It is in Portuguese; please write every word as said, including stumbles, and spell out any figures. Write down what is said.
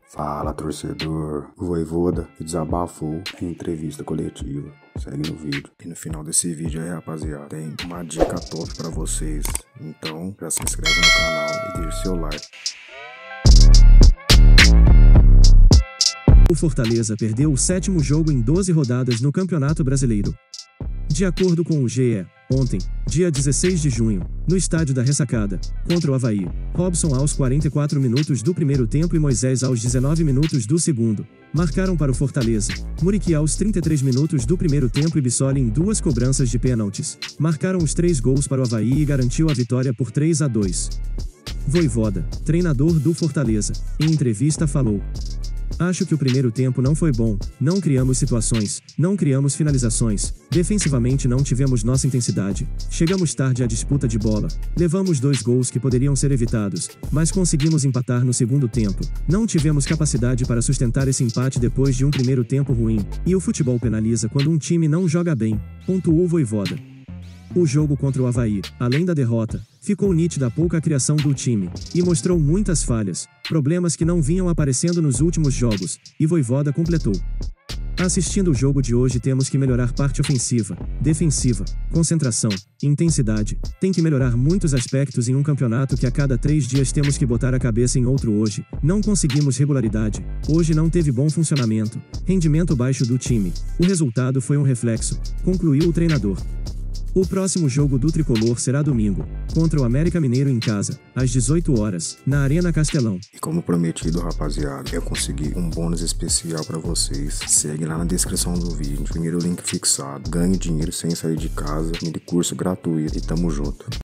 Fala, torcedor. O Vojvoda desabafou em entrevista coletiva. Segue no vídeo. E no final desse vídeo aí, rapaziada, tem uma dica top pra vocês. Então, já se inscreve no canal e deixa seu like. O Fortaleza perdeu o sétimo jogo em doze rodadas no Campeonato Brasileiro. De acordo com o G E, ontem, dia dezesseis de junho, no estádio da Ressacada, contra o Avaí, Robson aos quarenta e quatro minutos do primeiro tempo e Moisés aos dezenove minutos do segundo, marcaram para o Fortaleza. Muriqui aos trinta e três minutos do primeiro tempo e Bissoli em duas cobranças de pênaltis, marcaram os três gols para o Avaí e garantiu a vitória por três a dois. Vojvoda, treinador do Fortaleza, em entrevista falou: "Acho que o primeiro tempo não foi bom, não criamos situações, não criamos finalizações, defensivamente não tivemos nossa intensidade, chegamos tarde à disputa de bola, levamos dois gols que poderiam ser evitados, mas conseguimos empatar no segundo tempo, não tivemos capacidade para sustentar esse empate depois de um primeiro tempo ruim, e o futebol penaliza quando um time não joga bem", pontuou Vojvoda. O jogo contra o Avaí, além da derrota, ficou nítida a pouca criação do time, e mostrou muitas falhas, problemas que não vinham aparecendo nos últimos jogos, e Vojvoda completou: "Assistindo o jogo de hoje temos que melhorar parte ofensiva, defensiva, concentração, intensidade, tem que melhorar muitos aspectos em um campeonato que a cada três dias temos que botar a cabeça em outro hoje, não conseguimos regularidade, hoje não teve bom funcionamento, rendimento baixo do time, o resultado foi um reflexo", concluiu o treinador. O próximo jogo do Tricolor será domingo, contra o América Mineiro em casa, às dezoito horas, na Arena Castelão. E como prometido, rapaziada, eu consegui um bônus especial pra vocês. Segue lá na descrição do vídeo. Primeiro link fixado. Ganhe dinheiro sem sair de casa. Mini curso gratuito. E tamo junto.